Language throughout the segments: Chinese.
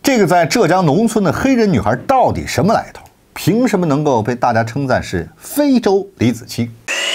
这个在浙江农村的黑人女孩到底什么来头？凭什么能够被大家称赞是非洲李子柒？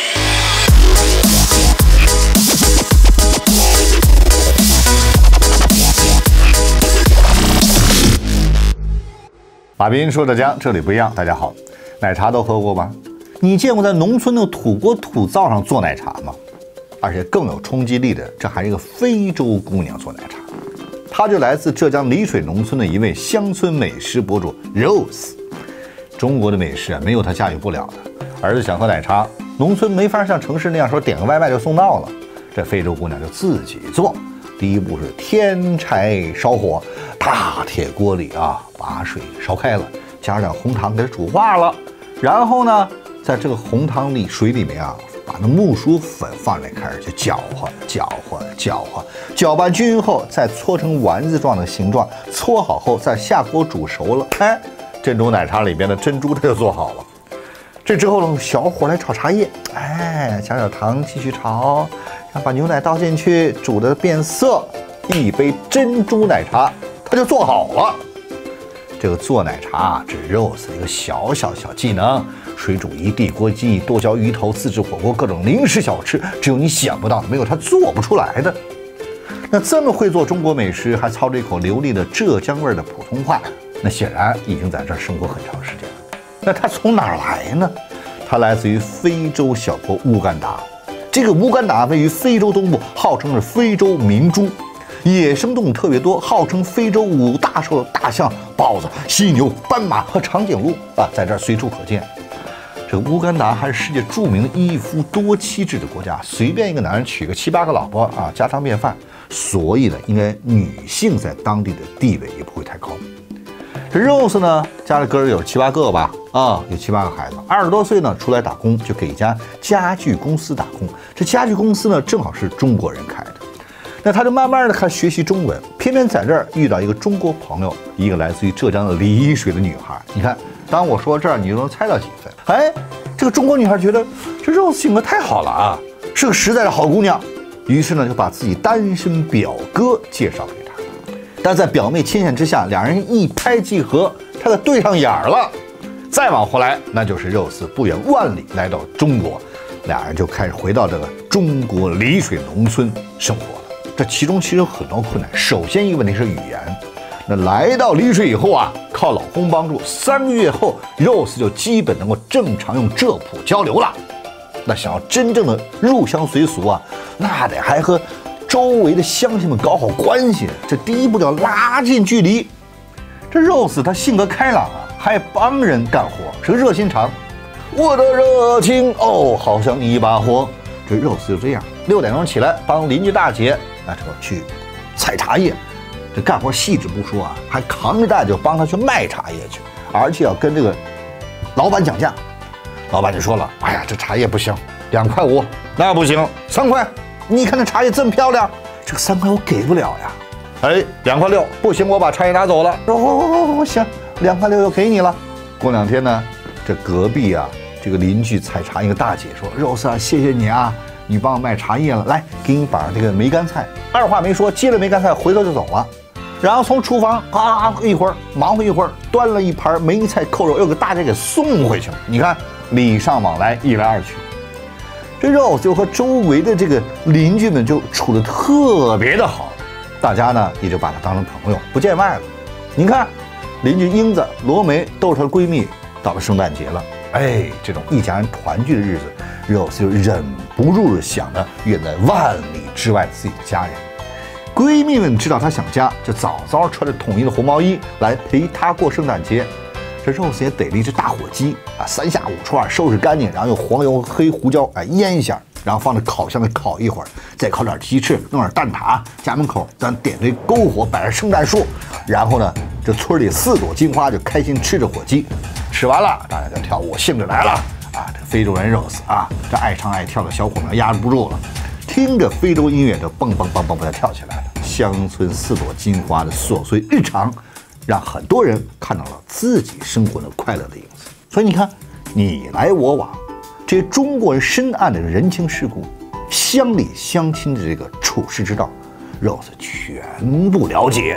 马斌说浙江，这里不一样。大家好，奶茶都喝过吗？你见过在农村的土锅土灶上做奶茶吗？而且更有冲击力的，这还是一个非洲姑娘做奶茶。她就来自浙江丽水农村的一位乡村美食博主 Rose。中国的美食啊，没有她驾驭不了的。儿子想喝奶茶，农村没法像城市那样说点个外卖就送到了，这非洲姑娘就自己做。第一步是添柴烧火，大铁锅里啊把水烧开了，加上红糖给它煮化了，然后呢，在这个红糖水里面啊，把那木薯粉放进来，开始就搅和，搅拌均匀后，再搓成丸子状的形状，搓好后再下锅煮熟了，哎，珍珠奶茶里边的珍珠它就做好了。这之后呢，用小火来炒茶叶，哎，加点糖继续炒，然后把牛奶倒进去，煮的变色，一杯珍珠奶茶它就做好了。这个做奶茶这是 Rose 的一个小技能，水煮鱼、地锅鸡、剁椒鱼头、自制火锅，各种零食小吃，只有你想不到，没有他做不出来的。那这么会做中国美食，还操着一口流利的浙江味的普通话，那显然已经在这儿生活很长时间了。那他从哪儿来呢？他来自于非洲小国乌干达。这个乌干达位于非洲东部，号称是非洲明珠。野生动物特别多，号称非洲5大兽的大象、豹子、犀牛、斑马和长颈鹿啊，在这儿随处可见。这个乌干达还是世界著名的一夫多妻制的国家，随便一个男人娶个7、8个老婆啊，家常便饭。所以呢，应该女性在当地的地位也不会太高。这 Rose 呢，家里个人有7、8个吧，有7、8个孩子。20多岁呢，出来打工，就给一家家具公司打工。这家具公司呢，正好是中国人开的。那他就慢慢的开始学习中文，偏偏在这儿遇到一个中国朋友，一个来自于浙江的丽水的女孩。你看，当我说这儿，你就能猜到几分？哎，这个中国女孩觉得这 Rose 性格太好了啊，是个实在的好姑娘，于是呢就把自己单身表哥介绍给她。但在表妹牵线之下，两人一拍即合，他可对上眼儿了。再往后来，那就是 Rose 不远万里来到中国，俩人就开始回到这个中国丽水农村生活了。这其中其实有很多困难，首先一个问题是语言。那来到丽水以后啊，靠老公帮助，3个月后 Rose 就基本能够正常用浙普交流了。那想要真正的入乡随俗啊，那得还和周围的乡亲们搞好关系。这第一步叫拉近距离。这 Rose 她性格开朗啊，还帮人干活，是个热心肠。我的热情哦，好像一把火。这 Rose 就这样，6点钟起来帮邻居大姐这个去采茶叶，这干活细致不说啊，还扛着袋就帮他去卖茶叶去，而且要跟这个老板讲价。老板就说了，哎呀，这茶叶不行，2块5，那不行，3块。你看这茶叶这么漂亮，这个3块我给不了呀。哎，2块6，不行，我把茶叶拿走了。哦，行，2块6又给你了。过2天呢，这隔壁啊，这个邻居采茶一个大姐说 ，Rose 啊，谢谢你啊。你帮我卖茶叶了，来给你把这个梅干菜，二话没说接了梅干菜回头就走了，然后从厨房一会儿忙活一会儿，端了一盘梅菜扣肉又给大家给送回去了。你看礼尚往来，一来二去，这 Rose 就和周围的这个邻居们就处得特别的好，大家呢也就把她当成朋友，不见外了。你看邻居英子、罗梅都是她的闺蜜，到了圣诞节了，哎，这种一家人团聚的日子，Rose 就忍不住的想着远在万里之外自己的家人。闺蜜们知道她想家，就早早穿着统一的红毛衣来陪她过圣诞节。这 Rose 也逮了一只大火鸡啊，3下5除2收拾干净，然后用黄油、黑胡椒腌一下，然后放在烤箱里烤一会儿，再烤点鸡翅，弄点蛋挞，家门口咱点堆篝火，摆上圣诞树，然后呢，这村里4朵金花就开心吃着火鸡，吃完了大家就跳舞，兴致来了啊！这非洲人 Rose 啊，这爱唱爱跳的小伙们压制不住了，听着非洲音乐就蹦蹦蹦蹦蹦就跳起来了。乡村4朵金花的琐碎日常，让很多人看到了自己生活的快乐的影子。所以你看，你来我往，这些中国人深谙的人情世故、乡里乡亲的这个处世之道，Rose 全部了解，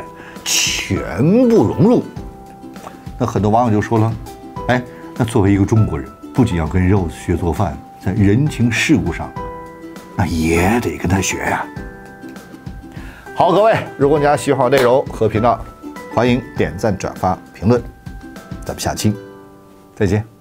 全部融入。那很多网友就说了，哎，那作为一个中国人，不仅要跟 Rose 学做饭，在人情世故上，那也得跟他学呀。好，各位，如果你还喜欢内容和频道，欢迎点赞、转发、评论。咱们下期再见。